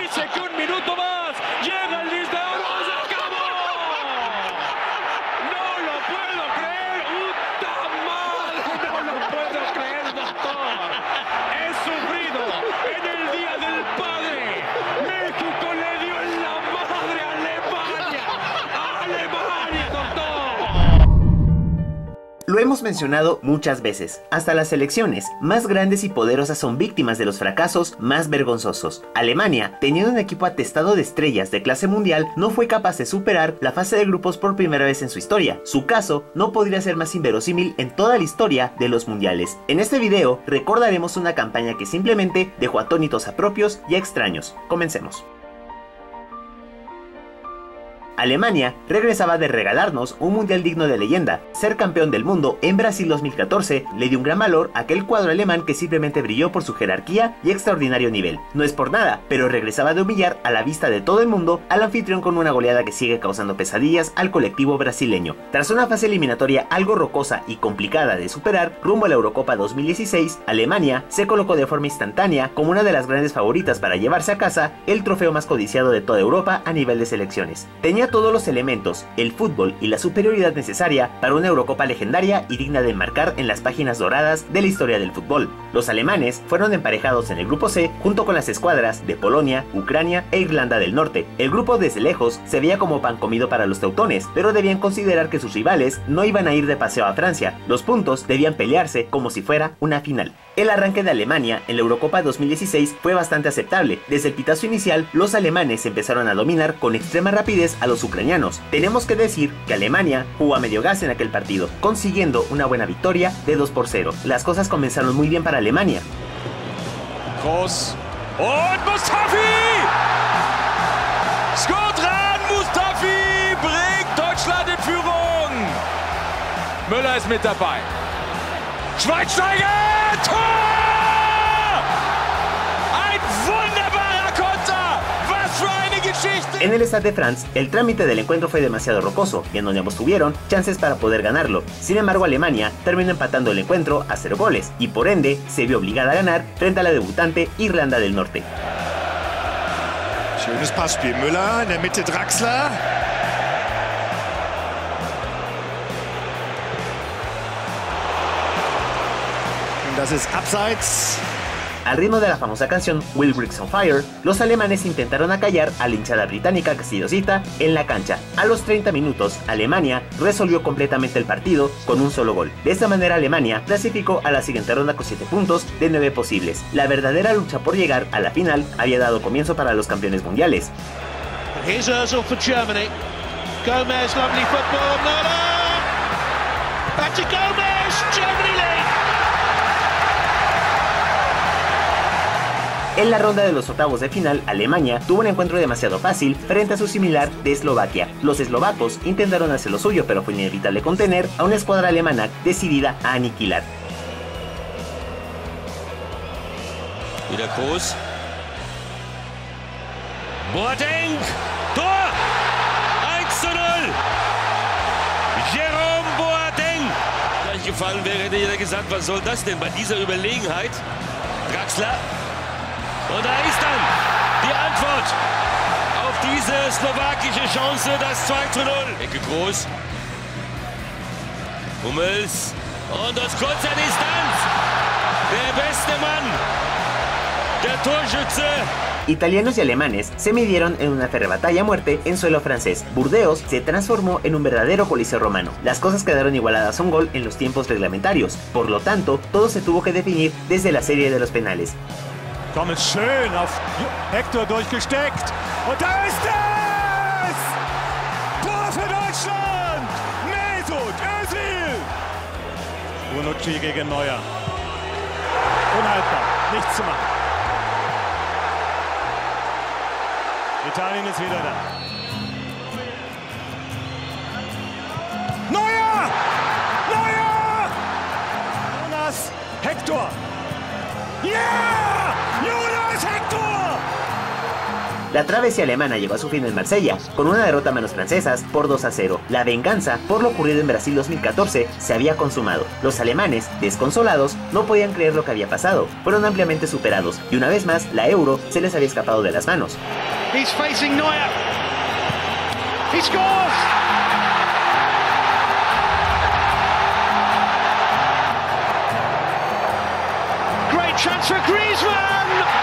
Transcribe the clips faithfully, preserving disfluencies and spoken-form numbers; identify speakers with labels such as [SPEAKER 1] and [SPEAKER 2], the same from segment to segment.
[SPEAKER 1] dice que un minuto más. Llega el disco de oro. ¡Se acabó! No lo puedo creer. ¡Puta madre! No lo puedo creer, doctor. He sufrido en el Día del Padre. México le dio en la madre a Alemania. ¡A Alemania, doctor!
[SPEAKER 2] Lo hemos mencionado muchas veces, hasta las selecciones más grandes y poderosas son víctimas de los fracasos más vergonzosos. Alemania, teniendo un equipo atestado de estrellas de clase mundial, no fue capaz de superar la fase de grupos por primera vez en su historia. Su caso no podría ser más inverosímil en toda la historia de los mundiales. En este video recordaremos una campaña que simplemente dejó atónitos a propios y a extraños. Comencemos. Alemania regresaba de regalarnos un mundial digno de leyenda. Ser campeón del mundo en Brasil dos mil catorce le dio un gran valor a aquel cuadro alemán que simplemente brilló por su jerarquía y extraordinario nivel. No es por nada, pero regresaba de humillar a la vista de todo el mundo al anfitrión con una goleada que sigue causando pesadillas al colectivo brasileño. Tras una fase eliminatoria algo rocosa y complicada de superar, rumbo a la Eurocopa dos mil dieciséis, Alemania se colocó de forma instantánea como una de las grandes favoritas para llevarse a casa el trofeo más codiciado de toda Europa a nivel de selecciones. Tenía todos los elementos, el fútbol y la superioridad necesaria para una Eurocopa legendaria y digna de enmarcar en las páginas doradas de la historia del fútbol. Los alemanes fueron emparejados en el grupo C junto con las escuadras de Polonia, Ucrania e Irlanda del Norte. El grupo desde lejos se veía como pan comido para los teutones, pero debían considerar que sus rivales no iban a ir de paseo a Francia. Los puntos debían pelearse como si fuera una final. El arranque de Alemania en la Eurocopa dos mil dieciséis fue bastante aceptable. Desde el pitazo inicial, los alemanes empezaron a dominar con extrema rapidez a los ucranianos. Tenemos que decir que Alemania jugó a medio gas en aquel partido, consiguiendo una buena victoria de dos por cero. Las cosas comenzaron muy bien para Alemania.
[SPEAKER 1] Kroos und Mustafi! Skotran Mustafi bringt Deutschland in Führung! Müller ist mit dabei. Schweinsteiger! Tor! Ein wunderbarer Konter! Was für eine Geschichte!
[SPEAKER 2] En el Stade de France, el trámite del encuentro fue demasiado rocoso y en donde ambos tuvieron chances para poder ganarlo. Sin embargo, Alemania terminó empatando el encuentro a cero goles y por ende se vio obligada a ganar frente a la debutante Irlanda del Norte.
[SPEAKER 3] Schönes Passspiel. Müller, in der Mitte Draxler. Das ist abseits.
[SPEAKER 2] Al ritmo de la famosa canción Will Bricks on Fire, los alemanes intentaron acallar a la hinchada británica castillosita en la cancha. A los treinta minutos, Alemania resolvió completamente el partido con un solo gol. De esta manera, Alemania clasificó a la siguiente ronda con siete puntos de nueve posibles. La verdadera lucha por llegar a la final había dado comienzo para los campeones mundiales.
[SPEAKER 4] Here's Ozil for Germany. Gomez, lovely football. No, no. Back to Gomez. Germany lead.
[SPEAKER 2] En la ronda de los octavos de final, Alemania tuvo un encuentro demasiado fácil frente a su similar de Eslovaquia. Los eslovacos intentaron hacer lo suyo, pero fue inevitable contener a una escuadra alemana decidida a aniquilar.
[SPEAKER 1] Wieder Kroos. Boateng! Tor! eins zu null! Jerome Boateng! Gleich gefallen wäre, hätte jeder gesagt, was soll das denn bei dieser Überlegenheit? Draxler. Und da ist dann die Antwort auf diese slowakische Chance, das zwei zu null. Ecke Groß. Hummels. Und aus kurzer Distanz der beste Mann, der Torschütze.
[SPEAKER 2] Italianos y alemanes se midieron en una férrea batalla a muerte en suelo francés. Burdeos se transformó en un verdadero coliseo romano. Las cosas quedaron igualadas a un gol en los tiempos reglamentarios. Por lo tanto, todo se tuvo que definir desde la serie de los penales.
[SPEAKER 5] Kommt schön auf Hector durchgesteckt. Und da ist es! Tor für Deutschland! Mesut Özil! Bonucci gegen Neuer. Unhaltbar, nichts zu machen. Italien ist wieder da. Neuer! Neuer! Jonas Hector! Ja! Yeah! Jonas Hector!
[SPEAKER 2] La travesía alemana llegó a su fin en Marsella, con una derrota a manos francesas por dos a cero. La venganza por lo ocurrido en Brasil dos mil catorce se había consumado. Los alemanes, desconsolados, no podían creer lo que había pasado. Fueron ampliamente superados, y una vez más, la Euro se les había escapado de las manos.
[SPEAKER 4] He's facing Neuer. He scores! Great chance for Griezmann!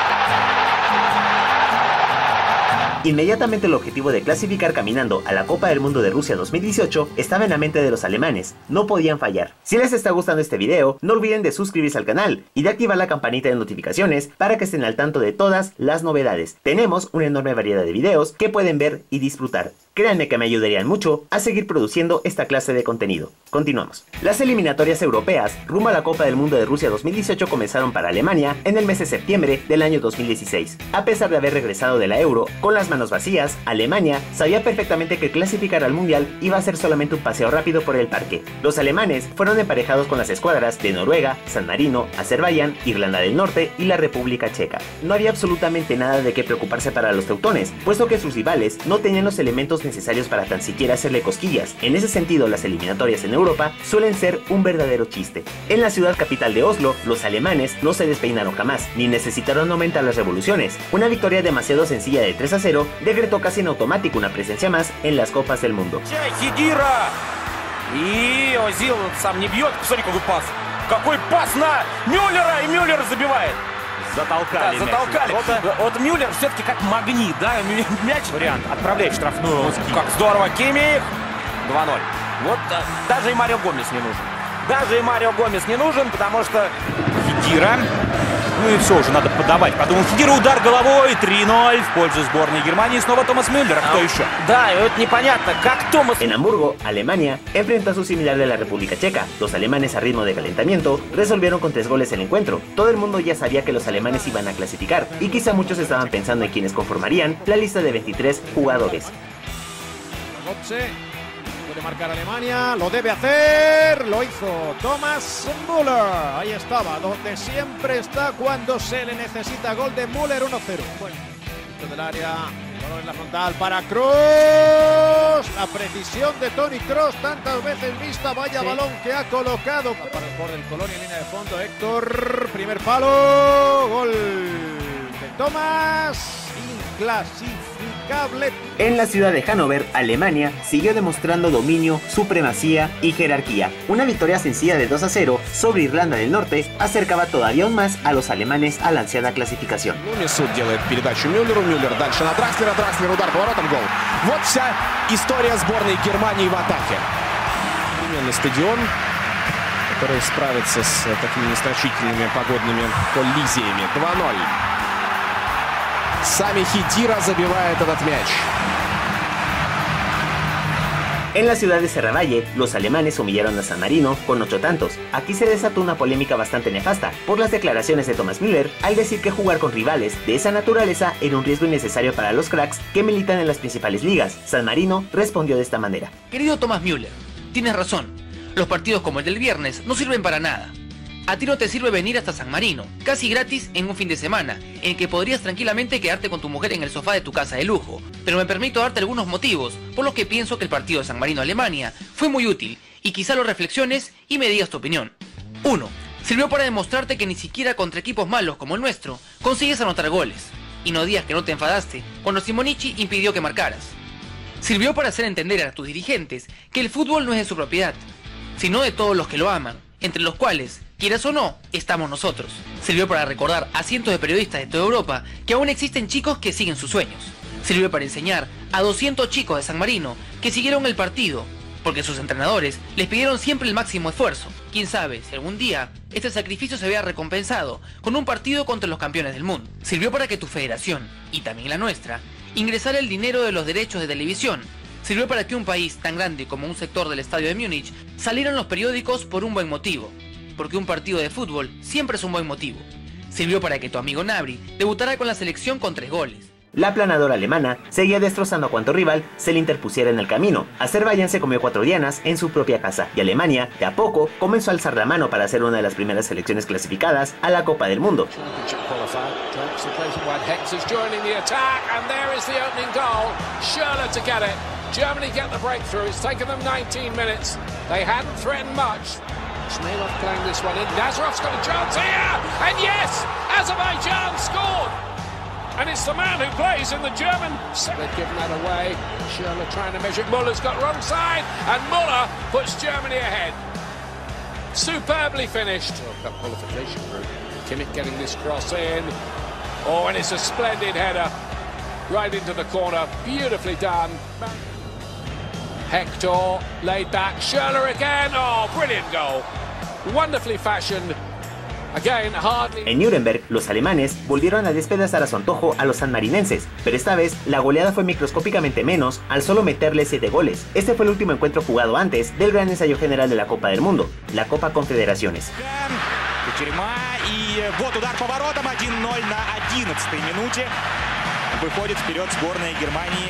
[SPEAKER 2] Inmediatamente el objetivo de clasificar caminando a la Copa del Mundo de Rusia dos mil dieciocho estaba en la mente de los alemanes, no podían fallar. Si les está gustando este video, no olviden de suscribirse al canal y de activar la campanita de notificaciones para que estén al tanto de todas las novedades. Tenemos una enorme variedad de videos que pueden ver y disfrutar. Créanme que me ayudarían mucho a seguir produciendo esta clase de contenido. Continuamos. Las eliminatorias europeas rumbo a la Copa del Mundo de Rusia dos mil dieciocho comenzaron para Alemania en el mes de septiembre del año dos mil dieciséis. A pesar de haber regresado de la Euro con las manos vacías, Alemania sabía perfectamente que clasificar al Mundial iba a ser solamente un paseo rápido por el parque. Los alemanes fueron emparejados con las escuadras de Noruega, San Marino, Azerbaiyán, Irlanda del Norte y la República Checa. No había absolutamente nada de qué preocuparse para los teutones, puesto que sus rivales no tenían los elementos necesarios para tan siquiera hacerle cosquillas. En ese sentido, las eliminatorias en Europa suelen ser un verdadero chiste. En la ciudad capital de Oslo, los alemanes no se despeinaron jamás, ni necesitaron aumentar las revoluciones. Una victoria demasiado sencilla de tres a cero decretó casi en automático una presencia más en las Copas del Mundo.
[SPEAKER 1] Хедира! И Озил сам не бьет. Посмотри, какой пас. Какой пас на Мюллера, и Мюллер забивает. Затолкали. Да, затолкали. Вот Мюллер все-таки как магнит, да? Мяч. Вариант. Отправляет в штрафную. Как здорово. Кимих. два ноль. Вот даже и Марио Гомес не нужен. Даже и Марио Гомес не нужен, потому что Хедира. Ну и все, уже надо подавать. Подумал, Хедира, удар головой, три ноль в пользу сборной Германии. Снова Томас Мюллер, а кто еще? Да, и вот непонятно, как Томас...
[SPEAKER 2] En Hamburgo, Alemania enfrentó a su similar de la República Checa. Los alemanes, a ritmo de calentamiento, resolvieron con tres goles el encuentro. Todo el mundo ya sabía que los alemanes iban a clasificar, y quizá muchos estaban pensando en quienes conformarían la lista de veintitrés jugadores.
[SPEAKER 6] Puede marcar Alemania, lo debe hacer, lo hizo Thomas Müller. Ahí estaba, donde siempre está cuando se le necesita. Gol de Müller, uno cero. Bueno, dentro del área, balón en la frontal para Kroos. La precisión de Toni Kroos, tantas veces vista. Vaya sí. Balón que ha colocado para el borde del Colonia en línea de fondo. Héctor, primer palo, gol de Thomas. Inclasificable.
[SPEAKER 2] En la ciudad de Hannover, Alemania siguió demostrando dominio, supremacía y jerarquía. Una victoria sencilla de dos a cero sobre Irlanda del Norte acercaba todavía aún más a los alemanes a la ansiada clasificación.
[SPEAKER 7] Суд делает передачу Мюллеру, Мюллер дальше на Дракслера, Дракслер удар поворотом, гол. Вот вся история сборной Германии в атаке. Современный стадион, который справится с такими незначительными погодными коллизиями. два ноль. Сами Хедира забивает этот мяч.
[SPEAKER 2] En la ciudad de Serravalle, los alemanes humillaron a San Marino con ocho tantos. Aquí se desató una polémica bastante nefasta por las declaraciones de Thomas Müller al decir que jugar con rivales de esa naturaleza era un riesgo innecesario para los cracks que militan en las principales ligas. San Marino respondió de esta manera.
[SPEAKER 8] Querido Thomas Müller, tienes razón. Los partidos como el del viernes no sirven para nada. A ti no te sirve venir hasta San Marino, casi gratis en un fin de semana, en el que podrías tranquilamente quedarte con tu mujer en el sofá de tu casa de lujo. Pero me permito darte algunos motivos por los que pienso que el partido de San Marino-Alemania fue muy útil, y quizá lo reflexiones y me digas tu opinión. uno. Sirvió para demostrarte que ni siquiera contra equipos malos como el nuestro consigues anotar goles. Y no digas que no te enfadaste cuando Simonichi impidió que marcaras. Sirvió para hacer entender a tus dirigentes que el fútbol no es de su propiedad, sino de todos los que lo aman, entre los cuales, quieras o no, estamos nosotros. Sirvió para recordar a cientos de periodistas de toda Europa que aún existen chicos que siguen sus sueños. Sirvió para enseñar a doscientos chicos de San Marino que siguieron el partido, porque sus entrenadores les pidieron siempre el máximo esfuerzo. Quién sabe si algún día este sacrificio se vea recompensado con un partido contra los campeones del mundo. Sirvió para que tu federación, y también la nuestra, ingresara el dinero de los derechos de televisión. Sirvió para que un país tan grande como un sector del estadio de Múnich saliera en los periódicos por un buen motivo, porque un partido de fútbol siempre es un buen motivo. Sirvió para que tu amigo Gnabry debutara con la selección con tres goles.
[SPEAKER 2] La aplanadora alemana seguía destrozando a cuanto rival se le interpusiera en el camino. Azerbaiyán se comió cuatro dianas en su propia casa y Alemania, de a poco, comenzó a alzar la mano para ser una de las primeras selecciones clasificadas a la Copa del Mundo.
[SPEAKER 9] Germany get the breakthrough. It's taken them nineteen minutes. They hadn't threatened much. Smailov playing this one in. Nazarov's got a chance here. And yes, Azerbaijan scored. And it's the man who plays in the German. They've given that away. Schürrle trying to measure it. Muller's got wrong side. And Muller puts Germany ahead. Superbly finished. World Cup qualification group. Kimmich getting this cross in. Oh, and it's a splendid header. Right into the corner. Beautifully done. Hector laid back. Schürrle again. Oh, brilliant goal. Wonderfully fashioned. Again, hardly...
[SPEAKER 2] En Nuremberg, los alemanes volvieron a despedazar a su antojo a los sanmarinenses, pero esta vez la goleada fue microscópicamente menos al solo meterle siete goles. Este fue el último encuentro jugado antes del gran ensayo general de la Copa del Mundo, la Copa Confederaciones.
[SPEAKER 10] И вот удар поворотом один ноль на одиннадцатой минуте. Выходит вперед сборная Германии.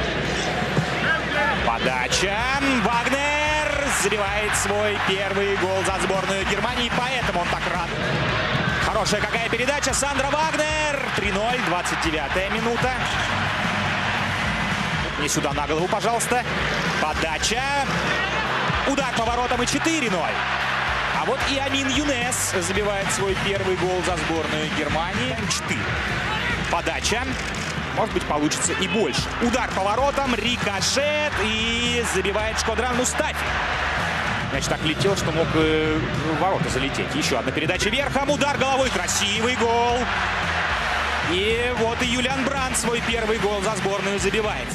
[SPEAKER 10] Подача. Вагнер забивает свой первый гол за сборную Германии, поэтому он так рад. Хорошая какая передача. Сандра Вагнер. три ноль, двадцать девятая минута. Не сюда на голову, пожалуйста. Подача. Удар поворотом и четыре ноль. А вот и Амин Юнес забивает свой первый гол за сборную Германии. четыре. Подача. Может быть, получится и больше. Удар поворотом, рикошет и забивает Шкодран Мустафи. Значит, так летел, что мог э, в ворота залететь. Еще одна передача верхом, удар головой, красивый гол. И вот и Юлиан Брандт свой первый гол за сборную забивает.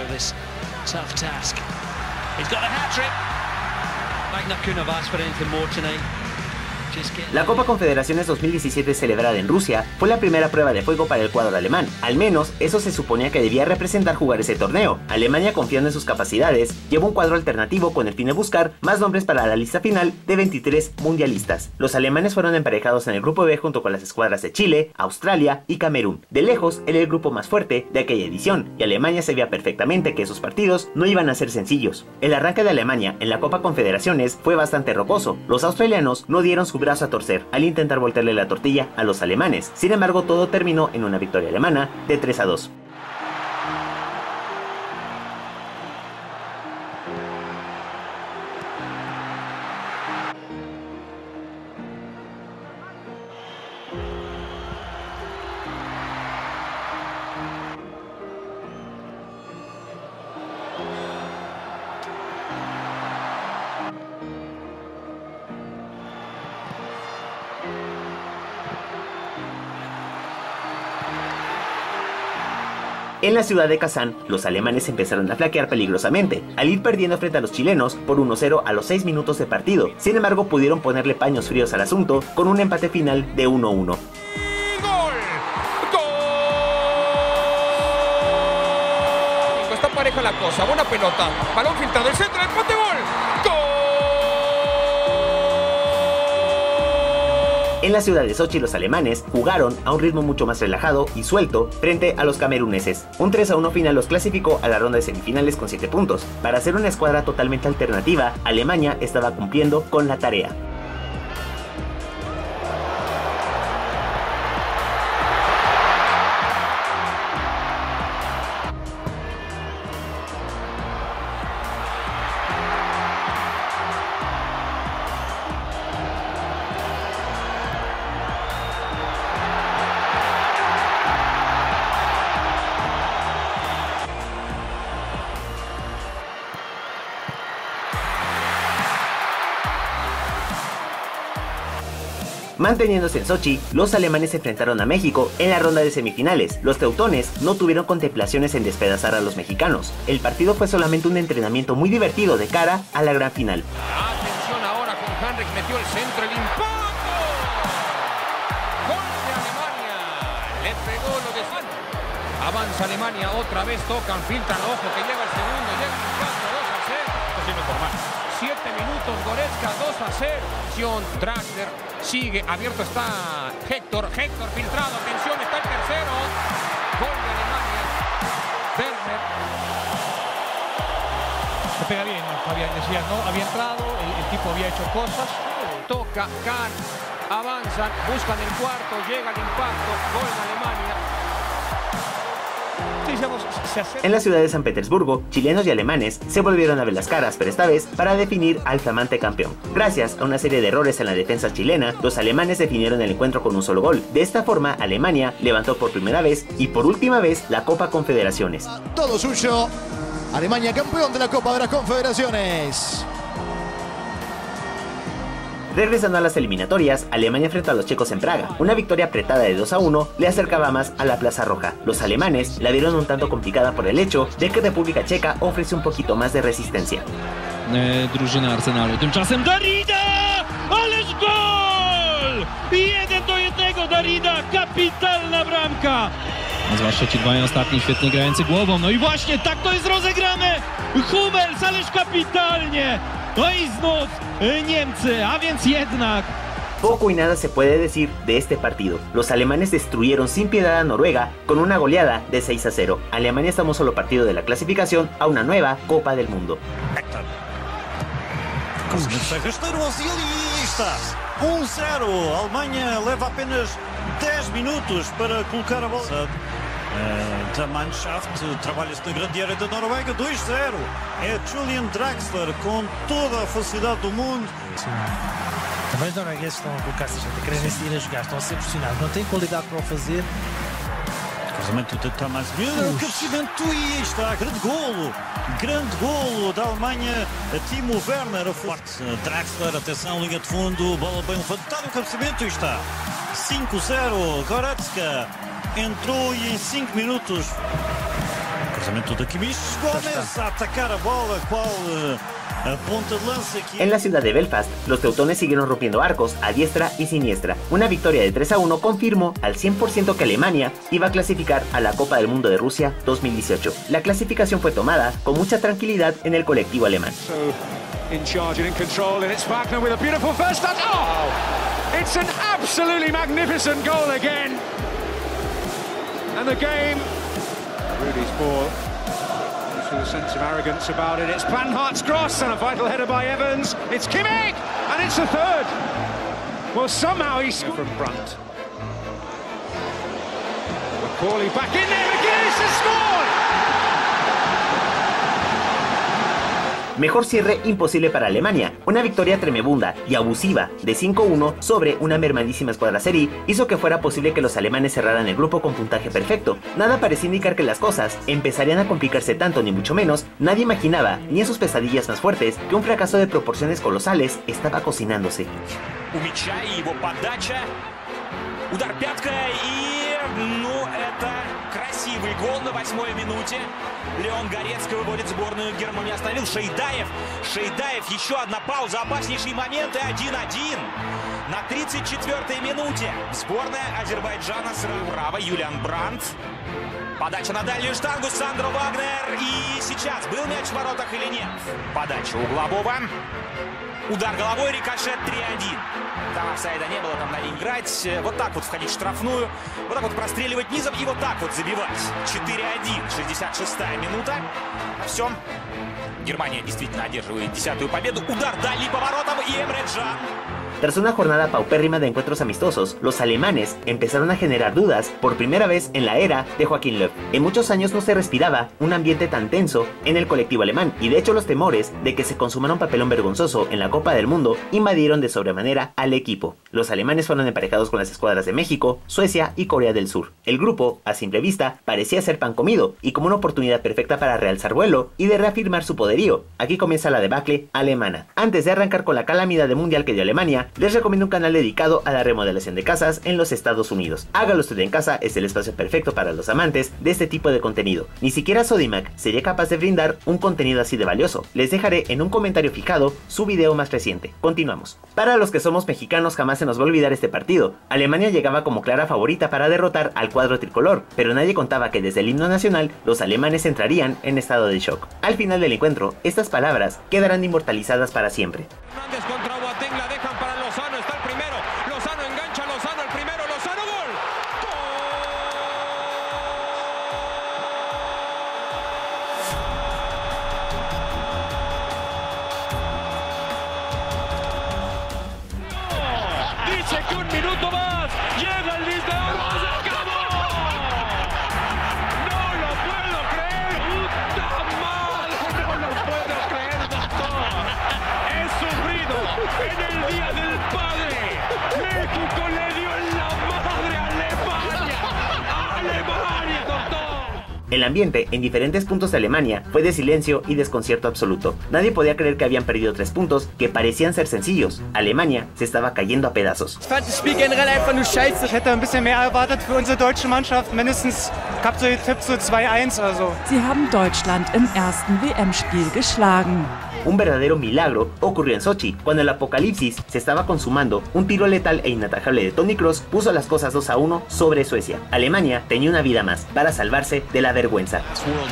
[SPEAKER 2] La Copa Confederaciones dos mil diecisiete celebrada en Rusia fue la primera prueba de fuego para el cuadro alemán. Al menos eso se suponía que debía representar jugar ese torneo. Alemania, confiando en sus capacidades, llevó un cuadro alternativo con el fin de buscar más nombres para la lista final de veintitrés mundialistas. Los alemanes fueron emparejados en el grupo B junto con las escuadras de Chile, Australia y Camerún. De lejos era el grupo más fuerte de aquella edición y Alemania sabía perfectamente que esos partidos no iban a ser sencillos. El arranque de Alemania en la Copa Confederaciones fue bastante rocoso. Los australianos no dieron su brazo a torcer al intentar voltearle la tortilla a los alemanes. Sin embargo, todo terminó en una victoria alemana de tres a dos. En la ciudad de Kazán, los alemanes empezaron a flaquear peligrosamente, al ir perdiendo frente a los chilenos por uno cero a los seis minutos de partido. Sin embargo, pudieron ponerle paños fríos al asunto con un empate final de uno uno.
[SPEAKER 9] ¡Gol! ¡Gol! Está pareja la cosa, buena pelota, balón filtrado, el centro, el poste, gol. ¡Gol!
[SPEAKER 2] En la ciudad de Sochi, los alemanes jugaron a un ritmo mucho más relajado y suelto frente a los cameruneses. Un tres a uno final los clasificó a la ronda de semifinales con siete puntos. Para ser una escuadra totalmente alternativa, Alemania estaba cumpliendo con la tarea. Manteniéndose en Sochi, los alemanes se enfrentaron a México en la ronda de semifinales. Los teutones no tuvieron contemplaciones en despedazar a los mexicanos. El partido fue solamente un entrenamiento muy divertido de cara a la gran final.
[SPEAKER 9] Atención ahora con Henrik, metió el centro, el impacto. Gol de Alemania. Le pegó lo de San. Avanza Alemania, otra vez tocan, filtran, ojo que llega el segundo, llega el cuatro, dos a cero. Esto sí no es formal. siete minutos, Goretzka, dos a cero. Atención, Draxler sigue, abierto está Hector, Hector filtrado, atención, está el tercero. Gol de Alemania.
[SPEAKER 11] había, decía, no, había entrado, el, el tipo había hecho cosas.
[SPEAKER 9] Toca, Kahn, avanzan, buscan el cuarto, llega el impacto, gol en Alemania.
[SPEAKER 2] En la ciudad de San Petersburgo, chilenos y alemanes se volvieron a ver las caras, pero esta vez para definir al flamante campeón. Gracias a una serie de errores en la defensa chilena, los alemanes definieron el encuentro con un solo gol. De esta forma, Alemania levantó por primera vez y por última vez la Copa Confederaciones.
[SPEAKER 12] Todo suyo. Alemania campeón de la Copa de las Confederaciones.
[SPEAKER 2] Regresando a las eliminatorias, Alemania enfrentó a los checos en Praga. Una victoria apretada de dos a uno le acercaba más a la Plaza Roja. Los alemanes la vieron un tanto complicada por el hecho de que República Checa ofrece un poquito más de resistencia.
[SPEAKER 13] Drużyna Arsenalu. Tymczasem Darida! Ależ gol! jeden do jednego Darida! Kapitalna bramka! Zwłaszcza ci dwaj ostatni świetnie grający głową. No i właśnie tak to jest rozegrane! Hummels, ależ kapitalnie! No i znów Niemcy, a więc jednak.
[SPEAKER 2] Poco y nada se puede decir de este partido. Los alemanes destruyeron sin piedad a Noruega con una goleada de seis a cero. Alemania está a un solo partido de la clasificación a una nueva Copa del Mundo.
[SPEAKER 14] um zero. A Alemanha leva apenas dez minutos para colocar a bola. Uh, da Mannschaft trabalha-se na grande área da Noruega. dois zero. É Julian Draxler com toda a facilidade do mundo.
[SPEAKER 15] Sim. Também os noruegueses estão a colocar-se, a querem ir a jogar, estão a ser pressionados, não têm qualidade para o fazer.
[SPEAKER 14] Cruzamento de Thomas Müller, o cabeceamento e está, grande golo, grande golo da Alemanha, a Timo Werner, a forte Draxler, atenção, linha de fundo, bola bem levantada, o cabeceamento e está, cinco zero, Goretzka entrou e em cinco minutos, cruzamento de Kimmich, Gomes a atacar a bola, qual a punta de lanza aquí.
[SPEAKER 2] En la ciudad de Belfast, los teutones siguieron rompiendo arcos a diestra y siniestra. Una victoria de tres a uno confirmó al cien por ciento que Alemania iba a clasificar a la Copa del Mundo de Rusia dos mil dieciocho. La clasificación fue tomada con mucha tranquilidad en el colectivo alemán.
[SPEAKER 1] So, in charge and in control, and it's Wagner with a beautiful first touch. Oh! It's an absolutely magnificent goal again. And the game, Rudy's ball. With a sense of arrogance about it. It's Panhart's cross and a vital header by Evans. It's Kimmich and it's the third. Well, somehow he's from Brandt. McCauley back in there. McGuinness has scored.
[SPEAKER 2] Mejor cierre imposible para Alemania. Una victoria tremebunda y abusiva de cinco a uno sobre una mermadísima escuadra serie hizo que fuera posible que los alemanes cerraran el grupo con puntaje perfecto. Nada parecía indicar que las cosas empezarían a complicarse tanto, ni mucho menos. Nadie imaginaba, ni en sus pesadillas más fuertes, que un fracaso de proporciones colosales estaba cocinándose.
[SPEAKER 10] Удар пяткой и, ну, это красивый гол на восьмой минуте. Леон Горецкий выводит сборную Германии. Остановил Шейдаев. Шейдаев, еще одна пауза, опаснейшие моменты. один один. На тридцать четвёртой минуте сборная Азербайджана справа. Юлиан Брандт. Подача на дальнюю штангу. Сандро Вагнер. И сейчас был мяч в воротах или нет? Подача углового. Удар головой, рикошет три один. Там офсайда не было, там надо играть. Вот так вот входить в штрафную. Вот так вот простреливать низом и вот так вот забивать. четыре один, шестьдесят шестая минута. Все. Германия действительно одерживает десятую победу. Удар дальний по воротам и Эмре Can.
[SPEAKER 2] Tras una jornada paupérrima de encuentros amistosos, los alemanes empezaron a generar dudas por primera vez en la era de Joachim Löw. En muchos años no se respiraba un ambiente tan tenso en el colectivo alemán, y de hecho los temores de que se consumara un papelón vergonzoso en la Copa del Mundo invadieron de sobremanera al equipo. Los alemanes fueron emparejados con las escuadras de México, Suecia y Corea del Sur. El grupo, a simple vista, parecía ser pan comido y como una oportunidad perfecta para realzar vuelo y de reafirmar su poderío. Aquí comienza la debacle alemana. Antes de arrancar con la calamidad de mundial que dio Alemania, les recomiendo un canal dedicado a la remodelación de casas en los Estados Unidos. Hágalo usted en casa, es el espacio perfecto para los amantes de este tipo de contenido. Ni siquiera Sodimac sería capaz de brindar un contenido así de valioso. Les dejaré en un comentario fijado su video más reciente. Continuamos. Para los que somos mexicanos, jamás se nos va a olvidar este partido. Alemania llegaba como clara favorita para derrotar al cuadro tricolor, pero nadie contaba que desde el himno nacional los alemanes entrarían en estado de shock. Al final del encuentro, estas palabras quedarán inmortalizadas para siempre.
[SPEAKER 1] Hernández contra Boateng, la dejan para Lozano, está el primero, Lozano engancha a Lozano, el primero, Lozano, gol.
[SPEAKER 2] El ambiente en diferentes puntos de Alemania fue de silencio y desconcierto absoluto. Nadie podía creer que habían perdido tres puntos que parecían ser sencillos. Alemania se estaba cayendo a pedazos.
[SPEAKER 16] Ich fand das Spiel generell einfach nur scheiße. Ich hätte ein bisschen mehr erwartet für unsere deutsche Mannschaft. Mindestens gab so die Tipps so zwei eins oder so.
[SPEAKER 17] Sie haben Deutschland im ersten W M-Spiel geschlagen.
[SPEAKER 2] Un verdadero milagro ocurrió en Sochi, cuando el apocalipsis se estaba consumando. Un tiro letal e inatajable de Toni Kroos puso las cosas dos a uno sobre Suecia. Alemania tenía una vida más para salvarse de la vergüenza.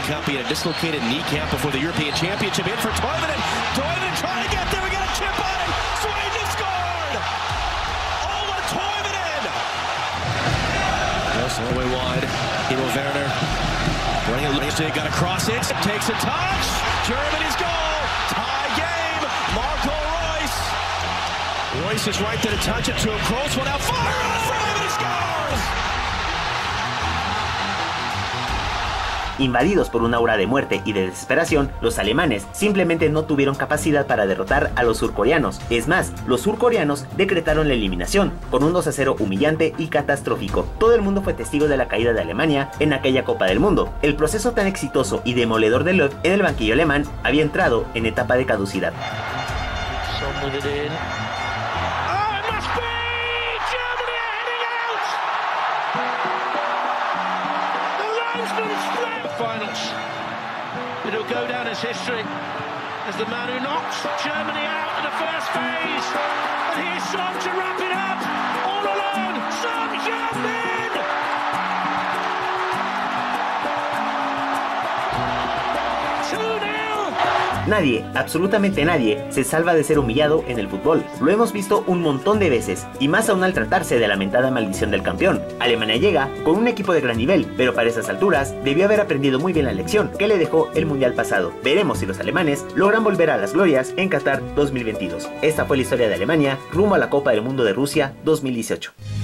[SPEAKER 4] Royce is right there to touch it to him. Kroos one out, fire in front of him, he scores!
[SPEAKER 2] Invadidos por una aura de muerte y de desesperación, los alemanes simplemente no tuvieron capacidad para derrotar a los surcoreanos. Es más, los surcoreanos decretaron la eliminación, con un dos a cero humillante y catastrófico. Todo el mundo fue testigo de la caída de Alemania en aquella Copa del Mundo. El proceso tan exitoso y demoledor de Löw en el banquillo alemán había entrado en etapa de caducidad.
[SPEAKER 4] Finals. It'll go down as history as the man who knocked Germany out in the first phase. And here's Son to wrap it up. All alone, Son Heung-min! two nil!
[SPEAKER 2] Nadie, absolutamente nadie, se salva de ser humillado en el fútbol. Lo hemos visto un montón de veces, y más aún al tratarse de la lamentada maldición del campeón. Alemania llega con un equipo de gran nivel, pero para esas alturas debió haber aprendido muy bien la lección que le dejó el mundial pasado. Veremos si los alemanes logran volver a las glorias en Qatar dos mil veintidós. Esta fue la historia de Alemania rumbo a la Copa del Mundo de Rusia dos mil dieciocho.